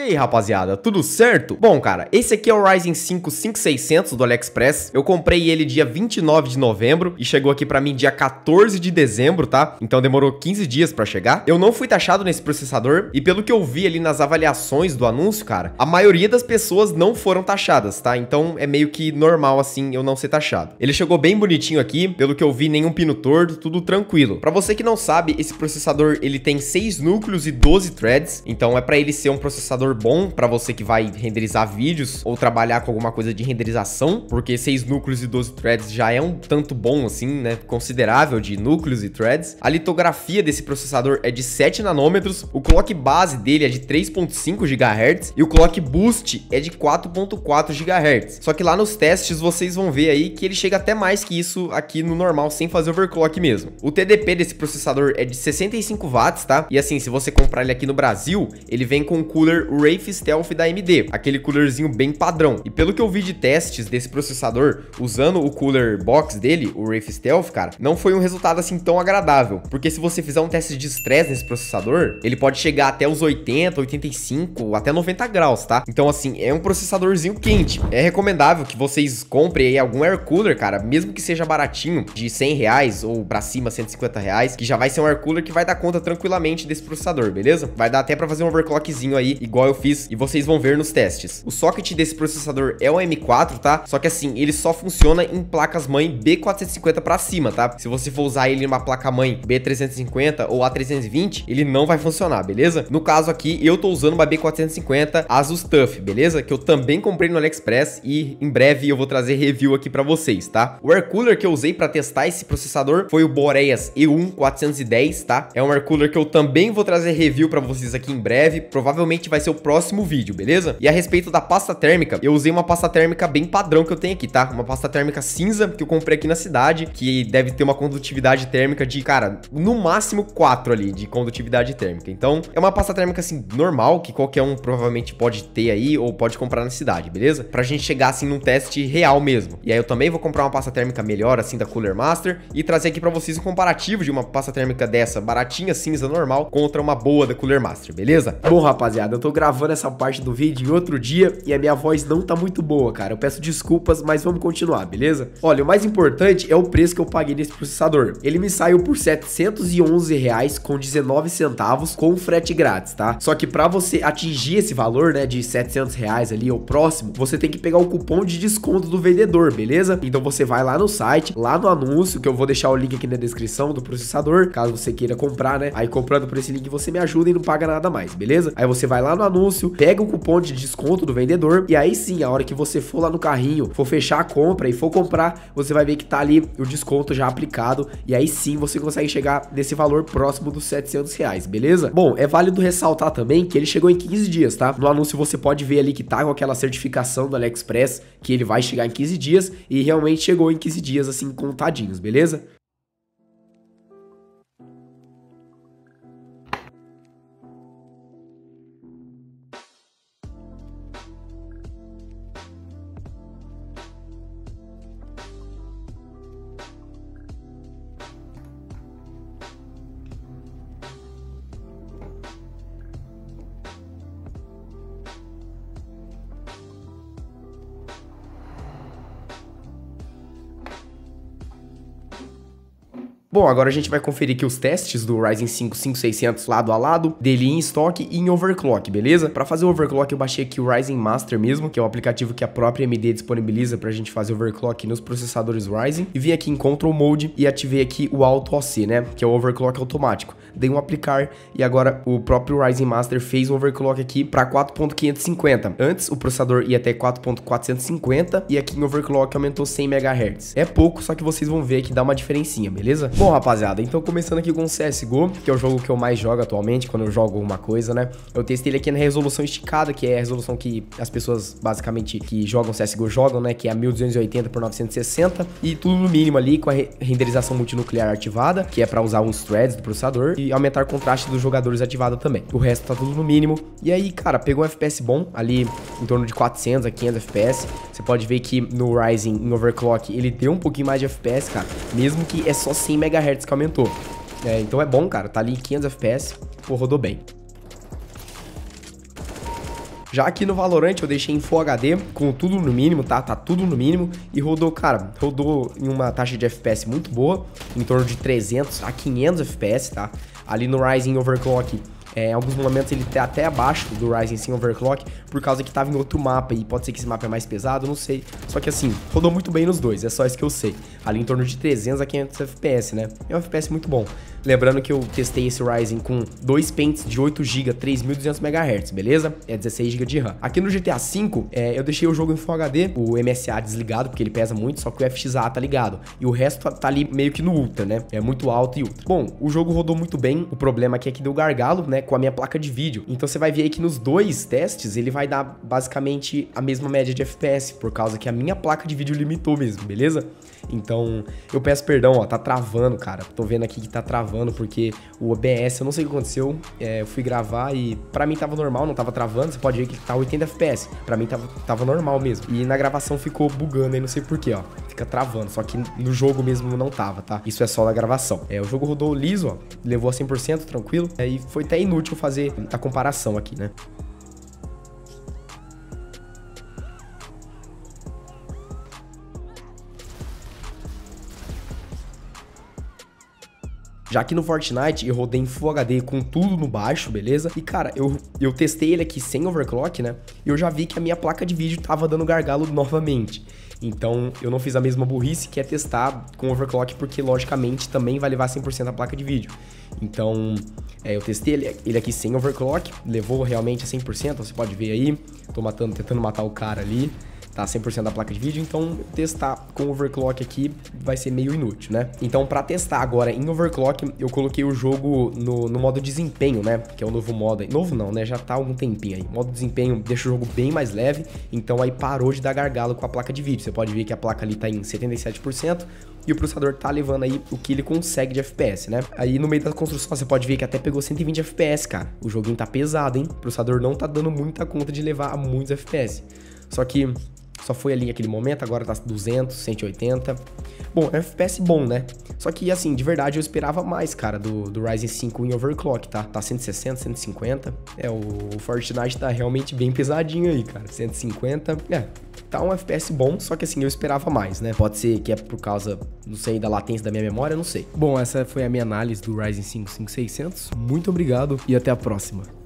aí, rapaziada, tudo certo? Bom, cara, esse aqui é o Ryzen 5 5600 do AliExpress. Eu comprei ele dia 29 de novembro e chegou aqui pra mim dia 14 de dezembro, tá? Então demorou 15 dias pra chegar. Eu não fui taxado nesse processador e pelo que eu vi ali nas avaliações do anúncio, cara, a maioria das pessoas não foram taxadas, tá? Então é meio que normal, assim, eu não ser taxado. Ele chegou bem bonitinho aqui, pelo que eu vi, nenhum pino torto, tudo tranquilo. Pra você que não sabe, esse processador, ele tem 6 núcleos e 12 threads, então é pra ele ser um processador bom para você que vai renderizar vídeos ou trabalhar com alguma coisa de renderização, porque 6 núcleos e 12 threads já é um tanto bom assim, né? Considerável de núcleos e threads. A litografia desse processador é de 7 nanômetros, o clock base dele é de 3.5 GHz e o clock boost é de 4.4 GHz. Só que lá nos testes vocês vão ver aí que ele chega até mais que isso aqui no normal, sem fazer overclock mesmo. O TDP desse processador é de 65 watts, tá? E assim, se você comprar ele aqui no Brasil, ele vem com o cooler Wraith Stealth da AMD, aquele coolerzinho bem padrão. E pelo que eu vi de testes desse processador, usando o cooler box dele, o Wraith Stealth, cara, não foi um resultado assim tão agradável. Porque se você fizer um teste de estresse nesse processador, ele pode chegar até os 80, 85, até 90 graus, tá? Então assim, é um processadorzinho quente. É recomendável que vocês comprem aí algum air cooler, cara, mesmo que seja baratinho, de 100 reais ou pra cima, 150 reais, que já vai ser um air cooler que vai dar conta tranquilamente desse processador, beleza? Vai dar até pra fazer um overclockzinho aí, igual eu fiz, e vocês vão ver nos testes. O socket desse processador é o M4, tá? Só que assim, ele só funciona em placas-mãe B450 pra cima, tá? Se você for usar ele em uma placa-mãe B350 ou A320, ele não vai funcionar, beleza? No caso aqui, eu tô usando uma B450 Asus TUF, beleza? Que eu também comprei no AliExpress e em breve eu vou trazer review aqui pra vocês, tá? O air cooler que eu usei pra testar esse processador foi o Boreas E1 410, tá? É um air cooler que eu também vou trazer review pra vocês aqui em breve, provavelmente vai ser o próximo vídeo, beleza? E a respeito da pasta térmica, eu usei uma pasta térmica bem padrão que eu tenho aqui, tá? Uma pasta térmica cinza que eu comprei aqui na cidade, que deve ter uma condutividade térmica de, cara, no máximo 4 ali de condutividade térmica. Então, é uma pasta térmica assim normal, que qualquer um provavelmente pode ter aí ou pode comprar na cidade, beleza? Pra gente chegar assim num teste real mesmo. E aí eu também vou comprar uma pasta térmica melhor assim da Cooler Master e trazer aqui pra vocês um comparativo de uma pasta térmica dessa baratinha cinza normal contra uma boa da Cooler Master, beleza? Bom, rapaziada, eu tô gravando essa parte do vídeo em outro dia e a minha voz não tá muito boa, cara. Eu peço desculpas, mas vamos continuar, beleza? Olha, o mais importante é o preço que eu paguei nesse processador. Ele me saiu por R$ 711,19 com frete grátis, tá? Só que pra você atingir esse valor, né, de R$ 700 ali ou próximo, você tem que pegar o cupom de desconto do vendedor, beleza? Então você vai lá no site, lá no anúncio, que eu vou deixar o link aqui na descrição do processador, caso você queira comprar, né? Aí comprando por esse link você me ajuda e não paga nada mais, beleza? Aí você vai lá no anúncio, pega o cupom de desconto do vendedor e aí sim, a hora que você for lá no carrinho, for fechar a compra e for comprar, você vai ver que tá ali o desconto já aplicado e aí sim você consegue chegar nesse valor próximo dos R$ 700, beleza? Bom, é válido ressaltar também que ele chegou em 15 dias, tá? No anúncio você pode ver ali que tá com aquela certificação do AliExpress que ele vai chegar em 15 dias e realmente chegou em 15 dias assim contadinhos, beleza? Bom, agora a gente vai conferir aqui os testes do Ryzen 5 5600 lado a lado, dele em estoque e em overclock, beleza? Para fazer o overclock eu baixei aqui o Ryzen Master mesmo, que é o aplicativo que a própria AMD disponibiliza pra gente fazer overclock nos processadores Ryzen, e vim aqui em Control Mode e ativei aqui o Auto OC, né, que é o overclock automático. Dei um aplicar e agora o próprio Ryzen Master fez um overclock aqui para 4.550. Antes o processador ia até 4.450 e aqui em overclock aumentou 100 MHz. É pouco, só que vocês vão ver que dá uma diferencinha, beleza? Bom, rapaziada, então começando aqui com o CSGO, que é o jogo que eu mais jogo atualmente, quando eu jogo alguma coisa, né? Eu testei ele aqui na resolução esticada, que é a resolução que as pessoas, basicamente, que jogam CSGO jogam, né? Que é a 1280 por 960, e tudo no mínimo ali, com a renderização multinuclear ativada, que é pra usar uns threads do processador, e aumentar o contraste dos jogadores ativado também. O resto tá tudo no mínimo, e aí, cara, pegou um FPS bom, ali em torno de 400 a 500 FPS. Você pode ver que no Ryzen, em overclock, ele deu um pouquinho mais de FPS, cara, mesmo que é só 100 MHz que aumentou. Então é bom, cara, tá ali em 500 FPS, pô, rodou bem. Já aqui no Valorant eu deixei em Full HD, com tudo no mínimo, tá? Tá tudo no mínimo. E rodou, cara, rodou em uma taxa de FPS muito boa, em torno de 300 a 500 FPS, tá? Ali no Ryzen Overclock, em alguns momentos ele tá até abaixo do Ryzen 5 Overclock, por causa que tava em outro mapa, e pode ser que esse mapa é mais pesado, não sei. Só que assim, rodou muito bem nos dois, é só isso que eu sei. Ali em torno de 300 a 500 FPS, né? É um FPS muito bom. Lembrando que eu testei esse Ryzen com 2 pentes de 8 GB, 3200 MHz, beleza? É 16 GB de RAM. Aqui no GTA V, eu deixei o jogo em Full HD, o MSA desligado, porque ele pesa muito, só que o FXA tá ligado. E o resto tá ali meio que no Ultra, né? É muito alto e Ultra. Bom, o jogo rodou muito bem, o problema aqui é que deu gargalo, né? Com a minha placa de vídeo. Então você vai ver aí que nos dois testes, ele vai dar basicamente a mesma média de FPS, por causa que a minha placa de vídeo limitou mesmo, beleza? Então, eu peço perdão, ó, tá travando, cara. Tô vendo aqui que tá travando, porque o OBS, eu não sei o que aconteceu, eu fui gravar e pra mim tava normal, não tava travando, você pode ver que tá 80 FPS. Pra mim tava normal mesmo. E na gravação ficou bugando aí, não sei porquê, ó. Fica travando, só que no jogo mesmo não tava, tá? Isso é só na gravação. O jogo rodou liso, ó, levou a 100%, tranquilo. E foi até inútil fazer a comparação aqui, né? Já que no Fortnite eu rodei em Full HD com tudo no baixo, beleza? E cara, eu testei ele aqui sem overclock, né? E eu já vi que a minha placa de vídeo tava dando gargalo novamente. Então eu não fiz a mesma burrice, que é testar com overclock, porque logicamente também vai levar 100% a placa de vídeo. Então eu testei ele aqui sem overclock, levou realmente a 100%, você pode ver aí. Tô tentando matar o cara ali. Tá 100% da placa de vídeo, então testar com overclock aqui vai ser meio inútil, né? Então pra testar agora em overclock, eu coloquei o jogo no modo desempenho, né? Que é o novo modo aí. Novo não, né? Já tá há algum tempinho aí. Modo desempenho deixa o jogo bem mais leve, então aí parou de dar gargalo com a placa de vídeo. Você pode ver que a placa ali tá em 77%, e o processador tá levando aí o que ele consegue de FPS, né? Aí no meio da construção você pode ver que até pegou 120 FPS, cara. O joguinho tá pesado, hein? O processador não tá dando muita conta de levar a muitos FPS. Só que só foi ali aquele momento, agora tá 200, 180. Bom, é um FPS bom, né? Só que, assim, de verdade, eu esperava mais, cara, do Ryzen 5 em overclock, tá? Tá 160, 150. O Fortnite tá realmente bem pesadinho aí, cara. 150, tá um FPS bom, só que assim, eu esperava mais, né? Pode ser que é por causa, não sei, da latência da minha memória, não sei. Bom, essa foi a minha análise do Ryzen 5 5600. Muito obrigado e até a próxima.